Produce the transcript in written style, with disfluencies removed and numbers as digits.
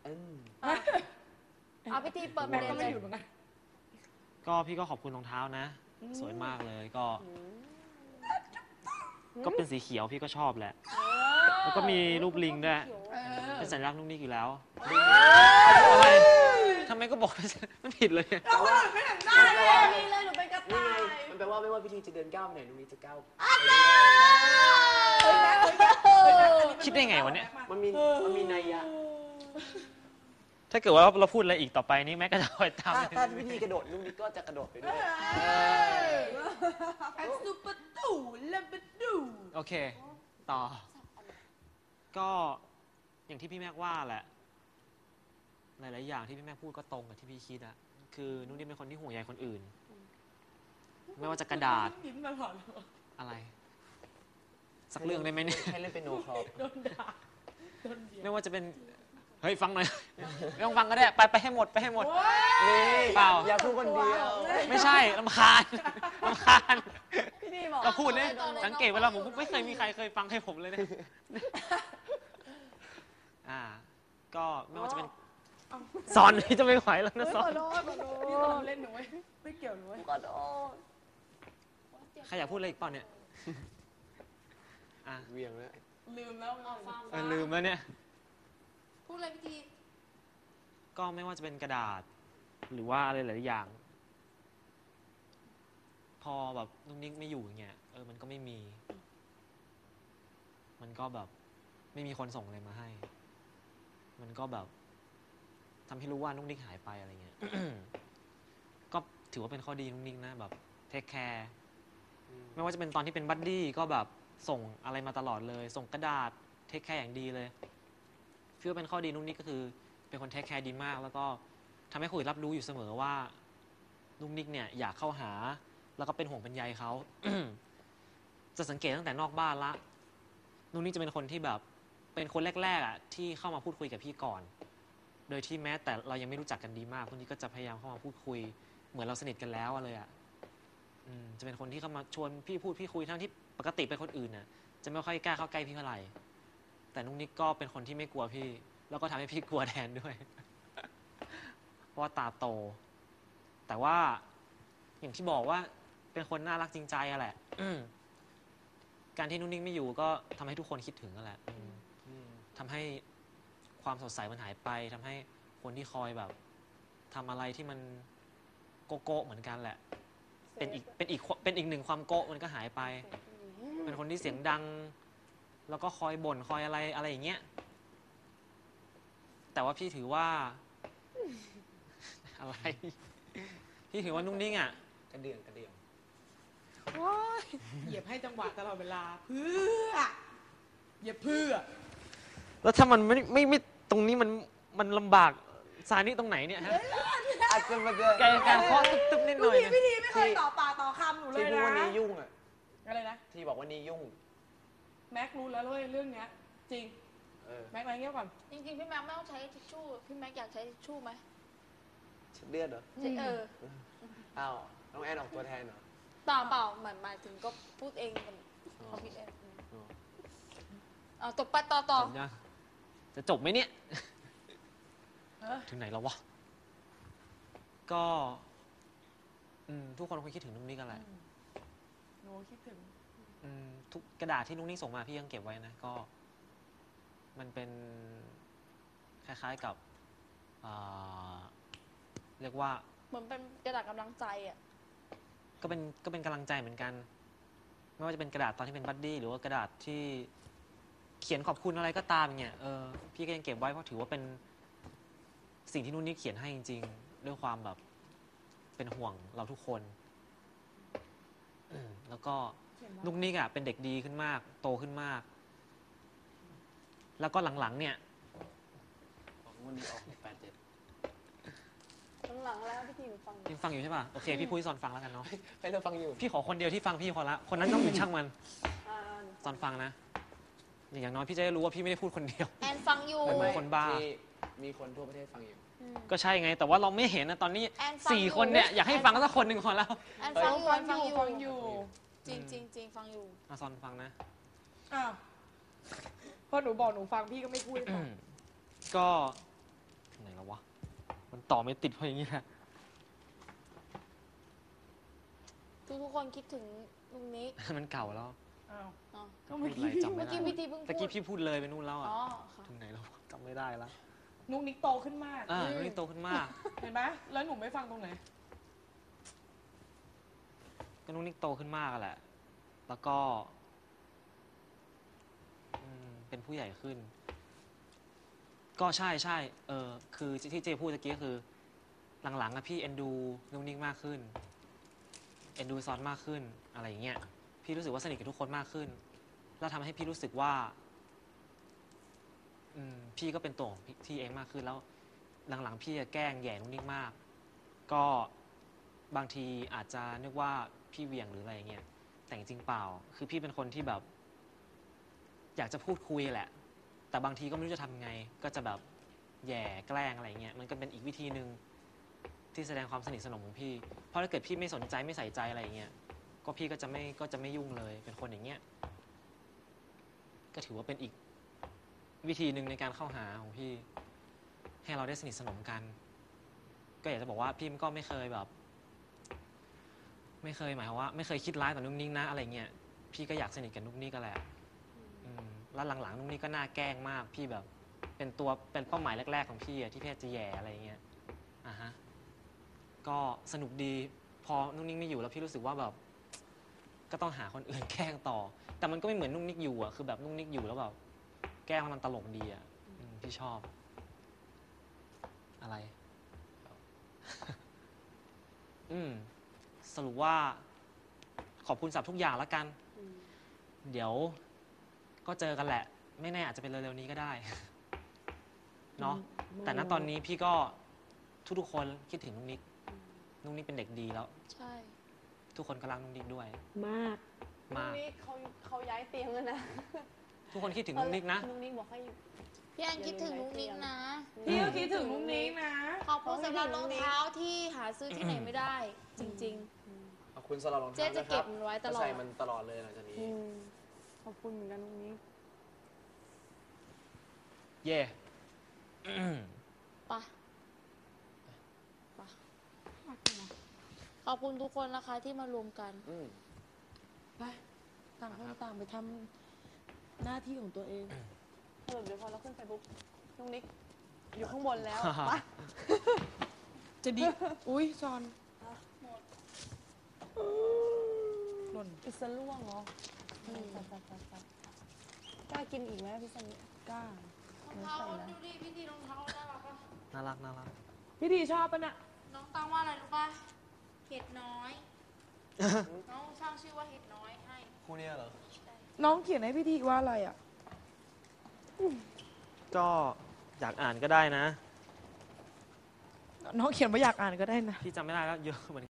เอาพิธีเปิดประเด็นเลยก็พี่ก็ขอบคุณรองเท้านะ สวยมากเลยก็เป็นสีเขียวพี่ก็ชอบแหละแล้วก็มีรูปลิงด้วยเป็นสัญลักษณ์นุ๊กนิกอยู่แล้วอะไรทำไมก็บอกไม่ผิดเลยไม่เห็นได้เลยหนูเป็นกระต่ายมันแปลว่าไม่ว่าพิธีจะเดินก้าวไปไหนนุ๊กนิกจะก้าวคิดได้ไงวะเนี่ยมันมีนัยยะถ้าเกิดว่าเราพูดอะไรอีกต่อไปนี้แม่ก็จะคอยตามถ้าพิธีกระโดดนุ๊กนิกก็จะกระโดดไปด้วยซูเปอร์ตู่เลมเบดูโอเคต่อก็อย่างที่พี่แม็กว่าแหละหลายๆอย่างที่พี่แม็กพูดก็ตรงกับที่พี่คิดอะคือนุ๊กนิกเป็นคนที่ห่วงใยคนอื่น ไม่ว่าจะกระดาษอะไรสักเรื่องได้ไหมเนี่ยให้เล่นเป็นโนครอบโดนด่าโดนเบียดไม่ว่าจะเป็นเฮ้ยฟังหน่อยไม่ต้องฟังก็ได้ไปให้หมดนี่เปล่าอย่าพูดคนเดียวไม่ใช่รำคาญพี่ดีบอกเราพูดเนี่ยสังเกตเวลาผมไม่เคยมีใครเคยฟังให้ผมเลยเนี่ยก็ไม่ว่าจะเป็นสอนนี่จะไม่ไหวแล้วนะสอนนี่เราเล่นหนูไม่เกี่ยวหนูขอโทษใครอยากพูดอะไรอีกเปล่าเนี่ยเวียงแล้วลืมแล้วลืมแล้วเนี่ยพูดอะไรพี่ทีก็ไม่ว่าจะเป็นกระดาษหรือว่าอะไรหลายอย่างพอแบบนุ๊กนิกไม่อยู่อย่างเงี้ยมันก็ไม่มีมันก็แบบไม่มีคนส่งอะไรมาให้มันก็แบบทำให้รู้ว่านุ๊กนิกหายไปอะไรเงี้ย ก็ถือว่าเป็นข้อดีนุ๊กนิกนะแบบเทคแคร์ไม่ว่าจะเป็นตอนที่เป็นบัดดี้ก็แบบส่งอะไรมาตลอดเลยส่งกระดาษเทคแคร์อย่างดีเลยพี่ว่าเป็นข้อดีนุ๊กนิกก็คือเป็นคนเทคแคร์ดีมากแล้วก็ทำให้คนอื่นรับรู้อยู่เสมอว่านุ๊กนิกเนี่ยอยากเข้าหาแล้วก็เป็นห่วงเป็นใยเขา จะสังเกตตั้งแต่นอกบ้านละนุ๊กนิกจะเป็นคนที่แบบเป็นคนแรกๆที่เข้ามาพูดคุยกับพี่ก่อนโดยที่แม้แต่เรายังไม่รู้จักกันดีมากนุ๊กนิกก็จะพยายามเข้ามาพูดคุยเหมือนเราสนิทกันแล้วเลยจะเป็นคนที่เข้ามาชวนพี่พูดพี่คุยทั้งที่ปกติเป็นคนอื่นน่ะจะไม่ค่อยกล้าเข้าใกล้พี่เท่าไหร่แต่นุ๊กนิกก็เป็นคนที่ไม่กลัวพี่แล้วก็ทำให้พี่กลัวแทนด้วย เพราะว่าตาโตแต่ว่าอย่างที่บอกว่าเป็นคนน่ารักจริงใจอะแหละการที่นุ๊กนิกไม่อยู่ก็ทำให้ทุกคนคิดถึงอะแหละทำให้ความสดใสมันหายไปทำให้คนที่คอยแบบทำอะไรที่มันโกโก้เหมือนกันแหละเป็นอีกหนึ่งความโก้มันก็หายไปเป็นคนที่เสียงดังแล้วก็คอยบ่นคอยอะไรอย่างเงี้ยแต่ว่าพี่ถือว่าอะไรพี่ถือว่านุ๊กนิกกระเดื่องเหยียบให้จังหวะตลอดเวลาเพื่อเหยียบเพื่อแล้วถ้ามันไม่ตรงนี้มันลำบากซานี่ตรงไหนเนี่ยฮะอาจจะมาเจอการเคาะตึ๊บๆนิดหน่อยนะพี่ทีไม่เคยต่อปากต่อคำหนูเลยนะที่พูดว่านี้ยุ่งอะไรนะที่บอกว่านี้ยุ่งแม็กรู้แล้วเรื่องเนี้ยจริงแม็กอะไรเงี้ยก่อนจริงๆพี่แม็กไม่ต้องใช้ทิชชู่พี่แม็กอยากใช้ทิชชู่ไหมเช็ดเลือดเหรออ้าวน้องแอนออกตัวแทนเหรอเปล่าเหมือนหมายถึงก็พูดเองเขาคิดเองตบไปต่อจะจบไหมเนี่ยถึงไหนแล้ววะก็ทุกคนคงคิดถึงนุ๊กนิกกันแหละหนูคิดถึงทุกกระดาษที่นุ๊กนิกส่งมาพี่ยังเก็บไว้นะก็มันเป็นคล้ายๆกับเรียกว่าเหมือนเป็นกระดาษกำลังใจก็เป็นกำลังใจเหมือนกันไม่ว่าจะเป็นกระดาษตอนที่เป็นบัดดี้หรือว่ากระดาษที่เขียนขอบคุณอะไรก็ตามเนี่ยพี่ก็ยังเก็บไว้เพราะถือว่าเป็นสิ่งที่นุ๊กนิกเขียนให้จริงๆด้วยความแบบเป็นห่วงเราทุกคนแล้วก็นุ๊กนิกเป็นเด็กดีขึ้นมากโตขึ้นมากแล้วก็หลังๆเนี่ยวันนี้ออก87 หลังแล้วพี่ทีฟังอยู่ใช่ป่ะโอเคพี่พูดให้ซอนฟังแล้วกันเนาะให้เราฟังอยู่พี่ขอคนเดียวที่ฟังพี่พอละคนนั้นต้องเป็นช่างมันซอนฟังนะอย่างน้อยพี่จะได้รู้ว่าพี่ไม่ได้พูดคนเดียวแอนฟังอยู่คนบ้ามีคนทั่วประเทศฟังอยู่ก็ใช่ไงแต่ว่าเราไม่เห็นนะตอนนี้4 คนเนี่ยอยากให้ฟังสักคนหนึ่งพอแล้วแอนฟังอยู่จริงฟังอยู่ซอนฟังนะพอหนูบอกหนูฟังพี่ก็ไม่พูดก็ต่อไม่ติดเพราะอย่างนี้แหละทุกคนคิดถึงลุงนิกมันเก่าแล้วอ้าวอ๋อก็เมื่อพูดกี้อะไรจำไม่เมื่อได้กี้พี่ทีเพิ่งตะกี้พูดพี่พูดเลยไปนู่นแล้วอ๋อ่ะอค่ะถึงไหนแล้วจำไม่ได้แล้วนุกนิกโตขึ้นมากนุ่นนิกโตขึ้นมากเห็นไหมแล้วหนูไม่ฟังตรงไหนก็นุ่นนิกโตขึ้นมากอะแหละ แล้วก็เป็นผู้ใหญ่ขึ้น ก็ใช่ใช่คือที่เจพูดตะกี้ก็คือ หลังๆอะพี่เอ็นดูนุ่นนิกมากขึ้น เอ็นดูซอนมากขึ้นอะไรอย่างเงี้ย พี่รู้สึกว่าสนิทกับทุกคนมากขึ้น แล้วทำให้พี่รู้สึกว่าพี่ก็เป็นตัวของพี่เองมากขึ้น แล้วหลังๆพี่จะแกล้งแหย่นุ่นนิกมาก ก็บางทีอาจจะนึกว่าพี่เหวี่ยงหรืออะไรอย่างเงี้ย แต่จริงๆเปล่า คือพี่เป็นคนที่แบบ อยากจะพูดคุยแหละ แต่บางทีก็ไม่รู้จะทำไง ก็จะแบบแหย่แกล้งอะไรเงี้ย มันก็เป็นอีกวิธีหนึ่งที่แสดงความสนิทสนมของพี่ เพราะถ้าเกิดพี่ไม่สนใจไม่ใส่ใจอะไรอย่างเงี้ย ก็พี่ก็จะไม่ยุ่งเลย เป็นคนอย่างเงี้ย ก็ถือว่าเป็นอีกวิธีหนึ่งในการเข้าหาของพี่ ให้เราได้สนิทสนมกัน ก็อยากจะบอกว่าพี่ก็ไม่เคยแบบ ไม่เคยหมายความว่าไม่เคยคิดร้ายต่อนุ่งนิ่งนะอะไรเงี้ย พี่ก็อยากสนิทกับนุ่งนิ่งกันแหละแล้วหลังๆนุ่งนิ่งก็น่าแกล้งมาก พี่แบบ เป็นเป้าหมายแรกๆของพี่อะที่พี่จะแย่อะไรเงี้ยฮะ ก็สนุกดี พอนุ่งนิ่งไม่อยู่แล้วพี่รู้สึกว่าแบบ ก็ต้องหาคนอื่นแกล้งต่อ แต่มันก็ไม่เหมือนนุ่งนิ่งอยู่อะคือแบบนุ่งนิ่งอยู่แล้วแบบแกล้งแล้วมันตลกดีอะพี่ชอบ อะไร สรุปว่าขอบคุณสำหรับทุกอย่างแล้วกัน เดี๋ยวก็เจอกันแหละ ไม่แน่อาจจะเป็นเร็วๆนี้ก็ได้ เนาะแต่ณตอนนี้พี่ก็ทุกๆคนคิดถึงนุ๊กนิกนุ๊กนิกเป็นเด็กดีแล้วใช่ทุกคนก็รักนุ๊กนิกด้วยมากลุมาง กนิกเขาย้ายเตียงแล้วนะทุกคนคิดถึงนุ๊กนิกนะลุงนิกบอกให้พี่แอนคิดถึงลุงนิกนะพี่ก็คิดถึงนุกนิกนะขอบคุณสำหรับรองเท้าที่หาซื้อที่ไหนไม่ได้ จริงขอบคุณสำหรับรองเจ๊เท้าจะนะคเก็รับบ มันไว้ตลอดใส่มันตลอดเลยหลังจากนี้ขอบคุณเหมือนกันนุกนิกเย่ๆปะขอบคุณทุกคนนะคะที่มารวมกันไปต่างคนต่างไปทำหน้าที่ของตัวเองสรุปเดี๋ยวพอเราขึ้นไปปุ๊บลุงนิกอยู่ข้างบนแล้วปะจะดี อุ้ยจอนหล่นพิซซ่าล่วงเหรอไปกินอีกไหมพิซซ่านี้กล้ารองเท้าดูดิพี่ทีรองเท้าน่ารักปะน่ารักน่ารักพี่ดีชอบปะน่ะน้องตั้งว่าอะไรรู้ป่ะ เห็ดน้อย น้องสร้างชื่อว่าเห็ดน้อยให้คู่เนี้ยเหรอน้องเขียนให้พี่ดีว่าอะไรอ่ะก็อยากอ่านก็ได้นะน้องเขียนว่าอยากอ่านก็ได้นะพี่จำไม่ได้แล้วเยอะเหมือน